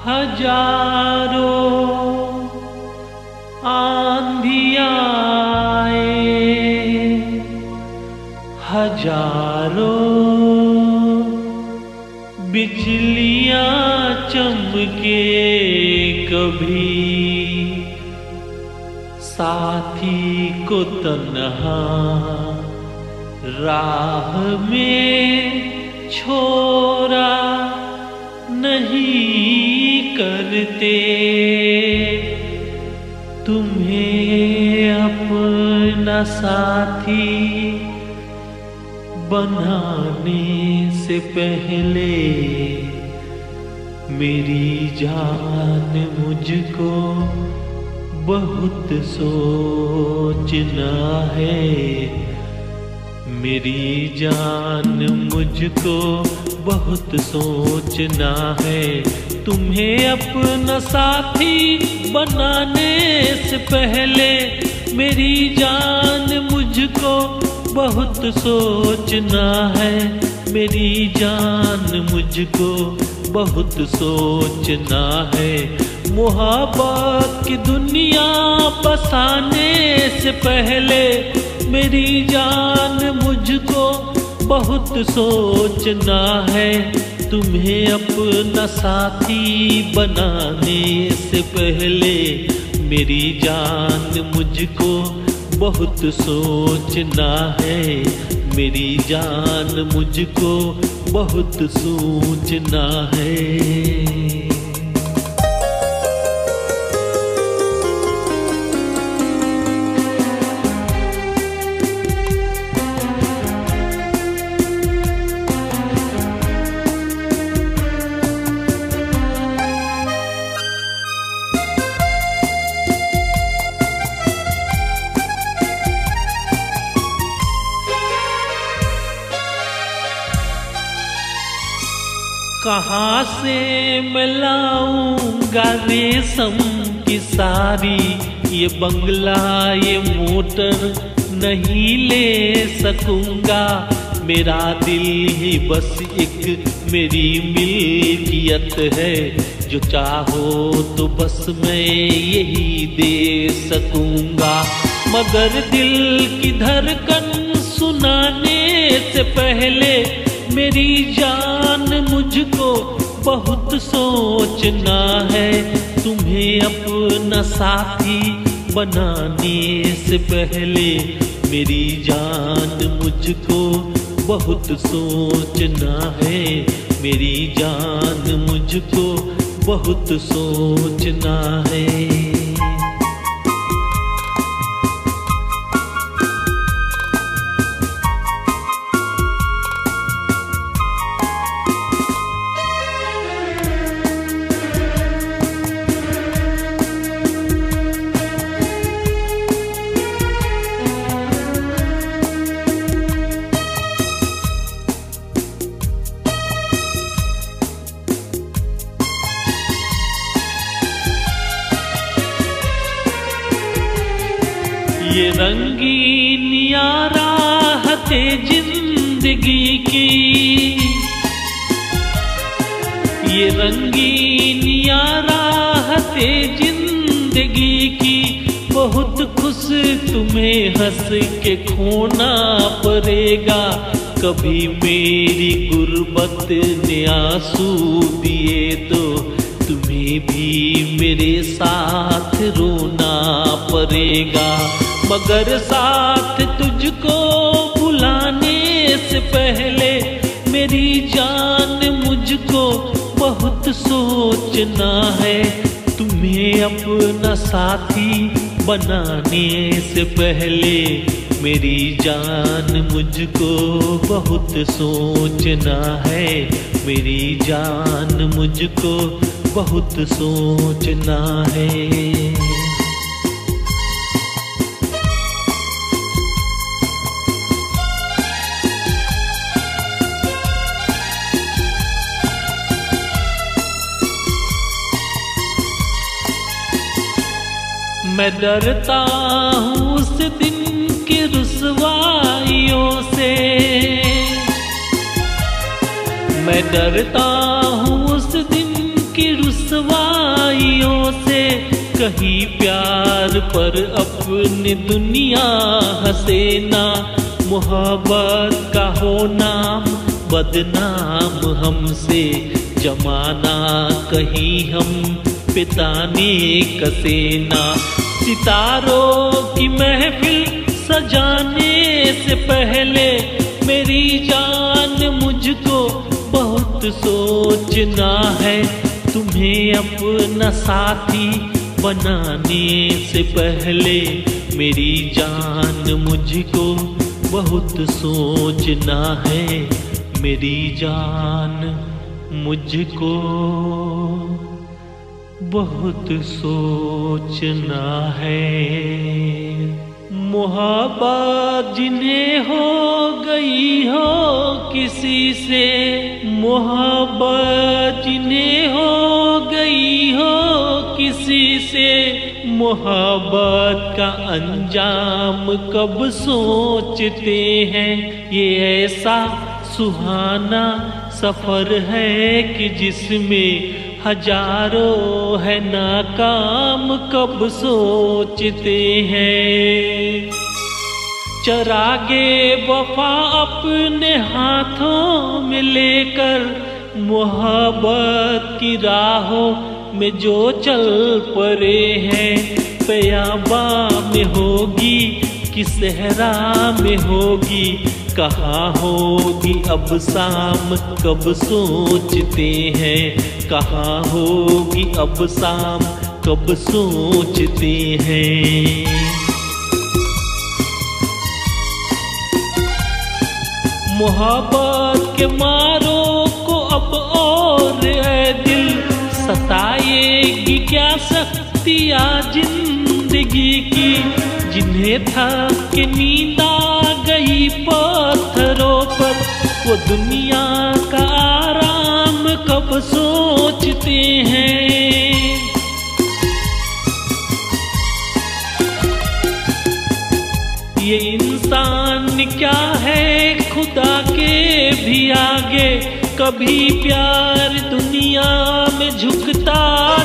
हजारों आंधियाँ आए, हजारों बिजलियाँ चमके, कभी साथी को तन्हा राह में छोड़ा नहीं करते। तुम्हें अपना साथी बनाने से पहले मेरी जान मुझको बहुत सोचना है। मेरी जान मुझको बहुत सोचना है। तुम्हें अपना साथी बनाने से पहले मेरी जान मुझको बहुत सोचना है। मेरी जान मुझको बहुत सोचना है। मोहब्बत की दुनिया बसाने से पहले मेरी जान मुझको बहुत सोचना है। तुम्हें अपना साथी बनाने से पहले मेरी जान मुझको बहुत सोचना है। मेरी जान मुझको बहुत सोचना है। कहाँ से मैं लाऊंगा रेशम की साड़ी, ये बंगला ये मोटर नहीं ले सकूंगा। मेरा दिल ही बस एक मेरी मिल्कियत है, जो चाहो तो बस मैं यही दे सकूंगा। मगर दिल की धड़कन सुनाने से पहले मेरी जान मुझको बहुत सोचना है। तुम्हें अपना साथी बनाने से पहले मेरी जान मुझको बहुत सोचना है। मेरी जान मुझको बहुत सोचना है। ये रंगीन राहते जिंदगी की, ये रंगीन राहते जिंदगी की, बहुत खुश तुम्हें हंस के खोना पड़ेगा। कभी मेरी गुर्बत ने आंसू दिए तो तुम्हें भी मेरे साथ रोना पड़ेगा। मगर साथ तुझको बुलाने से पहले मेरी जान मुझको बहुत सोचना है। तुम्हें अपना साथी बनाने से पहले मेरी जान मुझको बहुत सोचना है। मेरी जान मुझको बहुत सोचना है। मैं डरता हूँ उस दिन की रुसवाइयों से, मैं डरता हूँ उस दिन की रुसवाइयों कहीं प्यार पर अपनी दुनिया हंसे ना, मोहब्बत का हो नाम बदनाम हमसे जमाना, कहीं हम पिताने कसे ना। सितारों की महफिल सजाने से पहले मेरी जान मुझको बहुत सोचना है, तुम्हें अपना साथी बनाने से पहले मेरी जान मुझको बहुत सोचना है, मेरी जान मुझको बहुत सोचना है। मोहब्बत जिन्हें हो गई हो किसी से, मोहब्बत जिन्हें हो गई हो किसी से, मोहब्बत का अंजाम कब सोचते हैं। ये ऐसा सुहाना सफर है कि जिसमें हजारों है नाकाम कब सोचते हैं। चरागे वफा अपने हाथों में लेकर मोहब्बत की राहों में जो चल पड़े हैं, क़याबा में होगी कि सहरा में होगी, कहाँ होगी अब शाम कब सोचते हैं, कहाँ होगी अब शाम कब सोचते हैं। मोहब्बत के मारों को अब और है दिल, सताएगी क्या सख्तियाँ जिंदगी की, जिन्हें था कि नींद आ गई पत्थरों पर, वो दुनिया का आराम कब सोचते हैं। ये इंसान क्या है खुदा के भी आगे, कभी प्यार दुनिया में झुकता